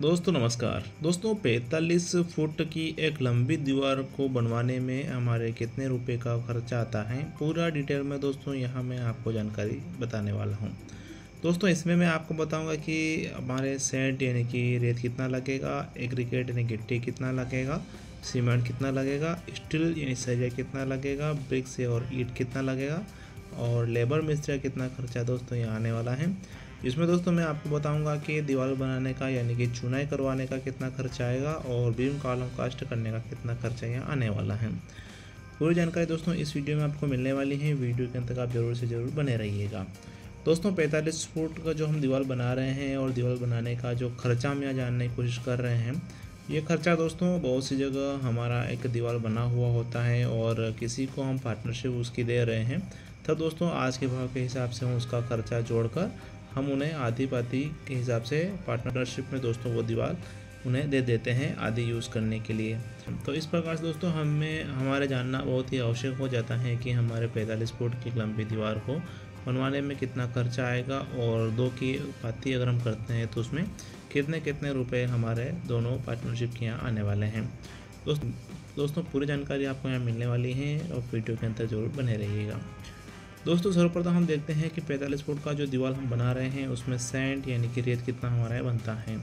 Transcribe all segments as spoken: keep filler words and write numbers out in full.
दोस्तों नमस्कार। दोस्तों पैंतालीस फुट की एक लंबी दीवार को बनवाने में हमारे कितने रुपए का खर्चा आता है, पूरा डिटेल में दोस्तों यहाँ मैं आपको जानकारी बताने वाला हूँ। दोस्तों इसमें मैं आपको बताऊंगा कि हमारे सेंट यानी कि रेत कितना लगेगा, एग्रीगेट यानी गिट्टी कितना लगेगा, सीमेंट कितना लगेगा, स्टील यानी सरिया कितना लगेगा, ब्रिक्स और ईंट कितना लगेगा और लेबर मिस्त्री कितना खर्चा दोस्तों यहाँ आने वाला है। इसमें दोस्तों मैं आपको बताऊंगा कि दीवार बनाने का यानी कि चुनाई करवाने का कितना खर्चा आएगा और बीम कॉलम कास्ट करने का कितना खर्चा यहाँ आने वाला है। पूरी जानकारी दोस्तों इस वीडियो में आपको मिलने वाली है। वीडियो के अंत तक आप जरूर से ज़रूर बने रहिएगा। दोस्तों पैंतालीस फुट का जो हम दीवार बना रहे हैं और दीवार बनाने का जो खर्चा हम यहाँ जानने की कोशिश कर रहे हैं, ये खर्चा दोस्तों बहुत सी जगह हमारा एक दीवार बना हुआ होता है और किसी को हम पार्टनरशिप उसकी दे रहे हैं, तब दोस्तों आज के भाव के हिसाब से हम उसका खर्चा जोड़कर हम उन्हें आधी पाती के हिसाब से पार्टनरशिप में दोस्तों वो दीवार उन्हें दे देते हैं आधी यूज़ करने के लिए। तो इस प्रकार से दोस्तों हमें हमारे जानना बहुत ही आवश्यक हो जाता है कि हमारे पैंतालीस फुट की लंबी दीवार को बनवाने में कितना खर्चा आएगा और दो की पाती अगर हम करते हैं तो उसमें कितने कितने रुपए हमारे दोनों पार्टनरशिप के यहाँ आने वाले हैं। दोस्तों दोस्तों पूरी जानकारी आपको यहाँ मिलने वाली है और वीडियो के अंदर जरूर बने रहिएगा। दोस्तों सर्वप्रथम हम देखते हैं कि पैंतालीस फुट का जो दीवार हम बना रहे हैं उसमें सैंड यानी कि रेत कितना हमारा बनता है।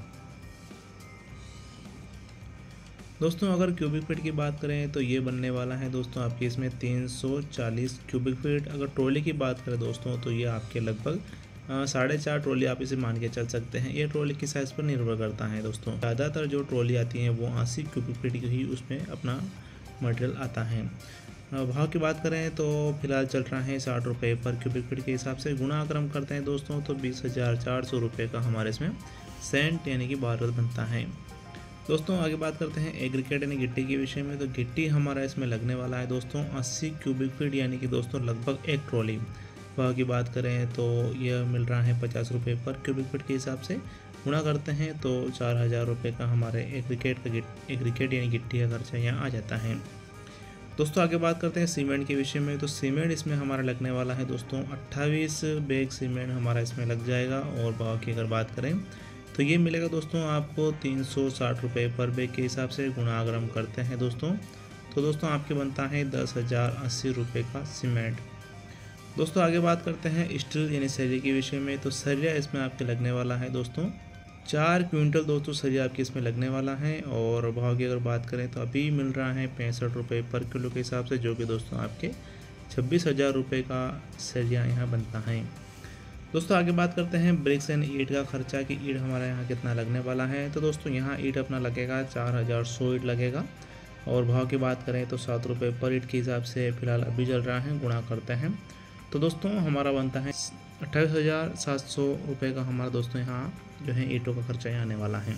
दोस्तों अगर क्यूबिक फीट की बात करें तो ये बनने वाला है दोस्तों आपके इसमें तीन सौ चालीस क्यूबिक फीट। अगर ट्रॉली की बात करें दोस्तों तो ये आपके लगभग साढ़े चार ट्रॉली आप इसे मान के चल सकते हैं। ये ट्रॉली की साइज़ पर निर्भर करता है दोस्तों। ज़्यादातर जो ट्रॉली आती हैं वो अस्सी क्यूबिक फीट ही उसमें अपना मटेरियल आता है। भाव की बात करें तो फिलहाल चल रहा है साठ रुपये पर क्यूबिक फीट के हिसाब से। गुणा अगर हम करते हैं दोस्तों तो बीस हज़ार चार सौ रुपये का हमारे इसमें सेंट यानी कि बारूद बनता है। दोस्तों आगे बात करते हैं एग्रीगेट यानी गिट्टी के विषय में। तो गिट्टी हमारा इसमें लगने वाला है दोस्तों अस्सी क्यूबिक फीट यानी कि दोस्तों लगभग एक ट्रॉली। भाव की बात करें तो यह मिल रहा है पचास रुपये पर क्यूबिक फीट के हिसाब से। गुणा करते हैं तो चार हज़ार रुपये का हमारे एग्रीगेट का गिट एग्रीगेट यानी गिट्टी का खर्चा यहाँ आ जाता है। दोस्तों आगे बात करते हैं सीमेंट के विषय में। तो सीमेंट इसमें हमारा लगने वाला है दोस्तों अट्ठाईस बैग सीमेंट हमारा इसमें लग जाएगा और भाव की अगर बात करें तो ये मिलेगा दोस्तों आपको तीन सौ साठ रुपये पर बैग के हिसाब से। गुणा अगर हम करते हैं दोस्तों तो दोस्तों आपके बनता है दस हज़ार अस्सी रुपये का सीमेंट। दोस्तों आगे बात करते हैं स्टील यानी सरिया के विषय में। तो सरिया इसमें आपके लगने वाला है दोस्तों चार क्विंटल दोस्तों सरिया आपके इसमें लगने वाला है और भाव की अगर बात करें तो अभी मिल रहा है पैंसठ रुपये पर किलो के हिसाब से, जो कि दोस्तों आपके छब्बीस हज़ार रुपये का सरिया यहाँ बनता है। दोस्तों आगे बात करते हैं ब्रिक्स एंड ईंट का खर्चा कि ईंट हमारा यहाँ कितना लगने वाला है। तो दोस्तों यहाँ ईंट अपना लगेगा चार हज़ार सौ ईंट लगेगा और भाव की बात करें तो सात रुपये पर ईंट के हिसाब से फिलहाल अभी चल रहा है। गुणा करते हैं तो दोस्तों हमारा बनता है अट्ठाईस हज़ार सात सौ रुपये का हमारा दोस्तों यहाँ जो है ईंटों का खर्चा यहाँ आने वाला है।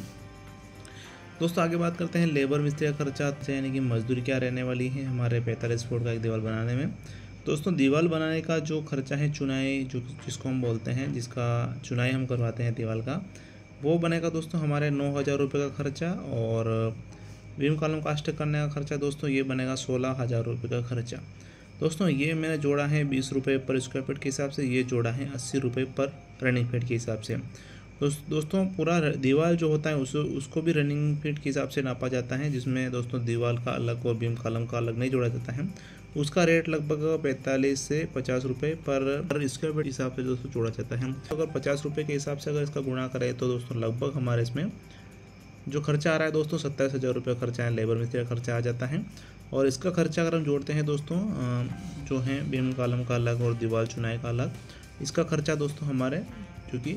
दोस्तों आगे बात करते हैं लेबर मिस्त्री का खर्चा यानी कि मजदूरी क्या रहने वाली है हमारे पैंतालीस फुट का एक दीवार बनाने में। दोस्तों दीवार बनाने का जो खर्चा है चुनाई जो जिसको हम बोलते हैं, जिसका चुनाई हम करवाते हैं दीवार का, वो बनेगा दोस्तों हमारे नौ हज़ार रुपये का खर्चा और बीम कॉलम कास्ट करने का खर्चा दोस्तों ये बनेगा सोलह हज़ार रुपये का खर्चा। दोस्तों ये मैंने जोड़ा है बीस रुपये पर स्क्वायर फीट के हिसाब से, ये जोड़ा है अस्सी रुपये पर रनिंग फीट के हिसाब से। दोस्त दोस्तों पूरा दीवार जो होता है उस उसको भी रनिंग फीट के हिसाब से नापा जाता है, जिसमें दोस्तों दीवार का अलग और बीम कॉलम का अलग नहीं जोड़ा जाता है। उसका रेट लगभग पैंतालीस से पचास रुपये पर स्क्वायर फीट हिसाब से दोस्तों जोड़ा जाता है। अगर पचास रुपये के हिसाब से अगर इसका गुणा करें तो दोस्तों लगभग हमारे इसमें जो खर्चा आ रहा है दोस्तों सत्ताईस हज़ार रुपये खर्चा है, लेबर मिस्त्री का खर्चा आ जाता है। और इसका खर्चा अगर हम जोड़ते हैं दोस्तों जो है बीम कॉलम का अलग और दीवार चुनाई का अलग, इसका खर्चा दोस्तों हमारे जो कि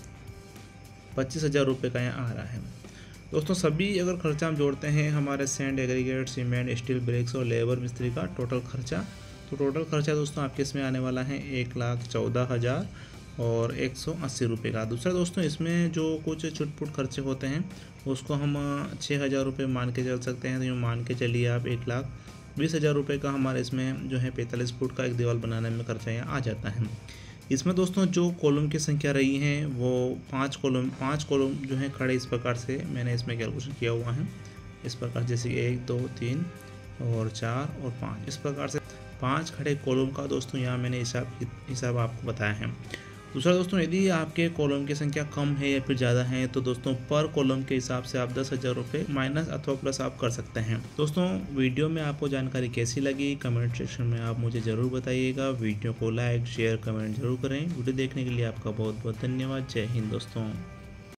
पच्चीस हज़ार रुपये का यहाँ आ रहा है। दोस्तों सभी अगर खर्चा हम जोड़ते हैं हमारे sand aggregate cement steel bricks और लेबर मिस्त्री का टोटल खर्चा, तो टोटल खर्चा दोस्तों आपके इसमें आने वाला है एक लाख चौदह हज़ार और एक सौ अस्सी रुपये का। दूसरा दोस्तों इसमें जो कुछ छुटपुट खर्चे होते हैं उसको हम छः हज़ार रुपये मान के चल सकते हैं। तो यूँ मान के चलिए आप एक लाख बीस हज़ार रुपये का हमारे इसमें जो है पैंतालीस फुट का एक दीवार बनाने में खर्चा यहाँ आ जाता है। इसमें दोस्तों जो कॉलम की संख्या रही है वो पाँच कॉलम पाँच कॉलम जो है खड़े इस प्रकार से मैंने इसमें कैलकुलेशन किया हुआ है। इस प्रकार जैसे एक दो तीन और चार और पाँच, इस प्रकार से पाँच खड़े कॉलम का दोस्तों यहाँ मैंने हिसाब हिसाब आपको बताया है। दूसरा दोस्तों, यदि आपके कॉलम की संख्या कम है या फिर ज़्यादा है तो दोस्तों पर कॉलम के हिसाब से आप दस हज़ार रुपये माइनस अथवा प्लस आप कर सकते हैं। दोस्तों वीडियो में आपको जानकारी कैसी लगी कमेंट सेक्शन में आप मुझे ज़रूर बताइएगा। वीडियो को लाइक शेयर कमेंट जरूर करें। वीडियो देखने के लिए आपका बहुत बहुत धन्यवाद। जय हिंद दोस्तों।